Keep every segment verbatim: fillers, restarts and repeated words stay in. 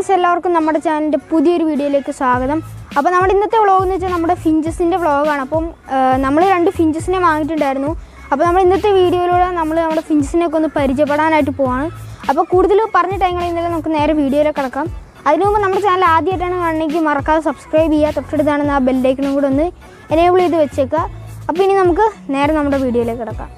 Friends, എല്ലാവർക്കും നമ്മുടെ ചാനലിൻ്റെ പുതിയൊരു വീഡിയോയിലേക്ക് സ്വാഗതം. അപ്പോൾ നമ്മുടെ ഇന്നത്തെ വ്ളോഗ് എന്ന് വെച്ചാൽ നമ്മുടെ ഫിഞ്ചസിൻ്റെ വ്ളോഗാണ്. അപ്പം നമ്മൾ രണ്ട് ഫിഞ്ചസിനെ വാങ്ങിയിട്ടുണ്ടായിരുന്നു. അപ്പോൾ നമ്മൾ ഇന്നത്തെ വീഡിയോയിലൂടെ നമ്മൾ നമ്മുടെ ഫിഞ്ചസിനെയൊക്കെ ഒന്ന് പരിചയപ്പെടാനായിട്ട് പോവാണ്. അപ്പോൾ കൂടുതൽ പറഞ്ഞ ടൈങ്ങളിൽ നമുക്ക് നേരെ വീഡിയോയിലേക്ക് കിടക്കാം. അതിനു മുമ്പ് നമ്മുടെ ചാനൽ ആദ്യമായിട്ടാണ് കാണണമെങ്കിൽ മറക്കാതെ സബ്സ്ക്രൈബ് ചെയ്യുക. തൊട്ടടുത്താണെന്ന് ആ ബെല്ലൈക്കണും കൂടെ ഒന്ന് എനേബിൾ ചെയ്ത് വെച്ചേക്കുക. അപ്പോൾ ഇനി നമുക്ക് നേരെ നമ്മുടെ വീഡിയോയിലേക്ക് കിടക്കാം.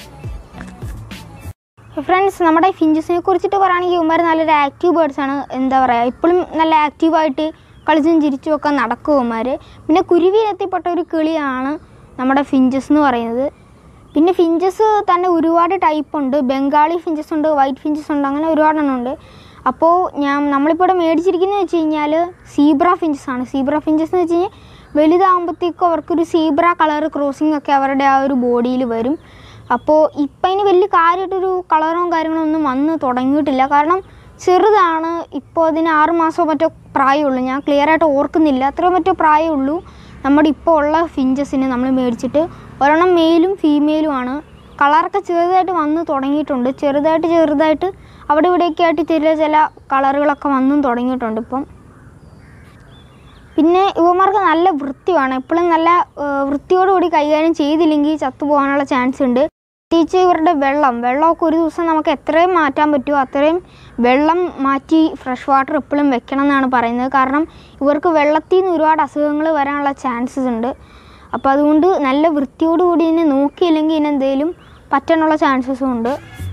ഫ്രണ്ട്സ്, നമ്മുടെ ഫിഞ്ചസിനെ കുറിച്ചിട്ട് പറയുകയാണെങ്കിൽ ഇവന്മാർ നല്ലൊരു ആക്റ്റീവ് ബേർഡ്സാണ്. എന്താ പറയുക, ഇപ്പോഴും നല്ല ആക്റ്റീവായിട്ട് കളിച്ചും ചിരിച്ചും ഒക്കെ നടക്കും ഇവന്മാർ. പിന്നെ കുരുവിയിലെത്തിപ്പെട്ട ഒരു കിളിയാണ് നമ്മുടെ ഫിഞ്ചസ് എന്ന് പറയുന്നത്. പിന്നെ ഫിഞ്ചസ് തന്നെ ഒരുപാട് ടൈപ്പ് ഉണ്ട്. ബംഗാളി ഫിഞ്ചസ് ഉണ്ട്, വൈറ്റ് ഫിഞ്ചസ് ഉണ്ട്, അങ്ങനെ ഒരുപാടെണ്ണം ഉണ്ട്. അപ്പോൾ ഞാൻ നമ്മളിപ്പോൾ ഇവിടെ മേടിച്ചിരിക്കുന്നത് വെച്ച് കഴിഞ്ഞാൽ സീബ്ര ഫിഞ്ചസ് ആണ്. സീബ്ര ഫിഞ്ചസ് എന്ന് വെച്ച് കഴിഞ്ഞാൽ വലുതാകുമ്പോഴത്തേക്കും അവർക്കൊരു സീബ്ര കളർ ക്രോസിംഗ് ഒക്കെ അവരുടെ ആ ഒരു ബോഡിയിൽ വരും. അപ്പോൾ ഇപ്പം അതിന് വലിയ കാര്യമായിട്ടൊരു കളറും കാര്യങ്ങളും ഒന്നും വന്ന് തുടങ്ങിയിട്ടില്ല. കാരണം ചെറുതാണ്. ഇപ്പോൾ അതിന് ആറ് മാസമോ മറ്റോ പ്രായമുള്ളൂ. ഞാൻ ക്ലിയർ ആയിട്ട് ഓർക്കുന്നില്ല, അത്രയോ മറ്റോ പ്രായമുള്ളൂ നമ്മുടെ ഇപ്പോൾ ഉള്ള ഫിഞ്ചസിന് നമ്മൾ മേടിച്ചിട്ട്. ഒരെണ്ണം മെയിലും ഫീമെയിലുമാണ്. കളറൊക്കെ ചെറുതായിട്ട് വന്ന് തുടങ്ങിയിട്ടുണ്ട്. ചെറുതായിട്ട് ചെറുതായിട്ട് അവിടെ ഇവിടെയൊക്കെ ആയിട്ട് ചെറിയ ചില കളറുകളൊക്കെ വന്നും തുടങ്ങിയിട്ടുണ്ട് ഇപ്പം. പിന്നെ ഇവന്മാർക്ക് നല്ല വൃത്തിയാണ്. എപ്പോഴും നല്ല വൃത്തിയോടുകൂടി കൈകാര്യം ചെയ്തില്ലെങ്കിൽ ചത്തുപോകാനുള്ള ചാൻസ് ഉണ്ട്. പ്രത്യേകിച്ച് ഇവരുടെ വെള്ളം വെള്ളമൊക്കെ ഒരു ദിവസം നമുക്ക് എത്രയും മാറ്റാൻ പറ്റുമോ അത്രയും വെള്ളം മാറ്റി ഫ്രഷ് വാട്ടർ എപ്പോഴും വെക്കണം എന്നാണ് പറയുന്നത്. കാരണം ഇവർക്ക് വെള്ളത്തിൽ നിന്ന് ഒരുപാട് അസുഖങ്ങൾ വരാനുള്ള ചാൻസസ് ഉണ്ട്. അപ്പോൾ അതുകൊണ്ട് നല്ല വൃത്തിയോടുകൂടി ഇതിനെ നോക്കിയില്ലെങ്കിൽ ഇതിനെന്തെങ്കിലും പറ്റാനുള്ള ചാൻസസും ഉണ്ട്.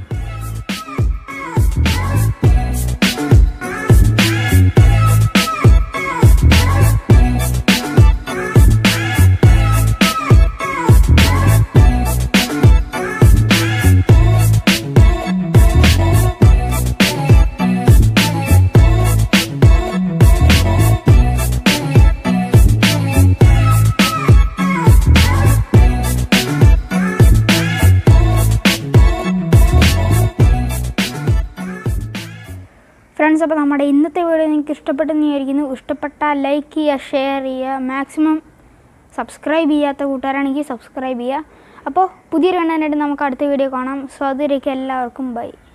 ഫ്രണ്ട്സ്, അപ്പോൾ നമ്മുടെ ഇന്നത്തെ വീഡിയോ നിങ്ങൾക്ക് ഇഷ്ടപ്പെട്ടെന്ന് വിചാരിക്കുന്നു. ഇഷ്ടപ്പെട്ടാൽ ലൈക്ക് ചെയ്യുക, ഷെയർ ചെയ്യുക, മാക്സിമം സബ്സ്ക്രൈബ് ചെയ്യാത്ത കൂട്ടുകാരാണെങ്കിൽ സബ്സ്ക്രൈബ് ചെയ്യുക. അപ്പോൾ പുതിയൊരു കണ്ടന്റായിട്ട് നമുക്ക് അടുത്ത വീഡിയോ കാണാം. സോ അതുവരേക്കും എല്ലാവർക്കും ബൈ.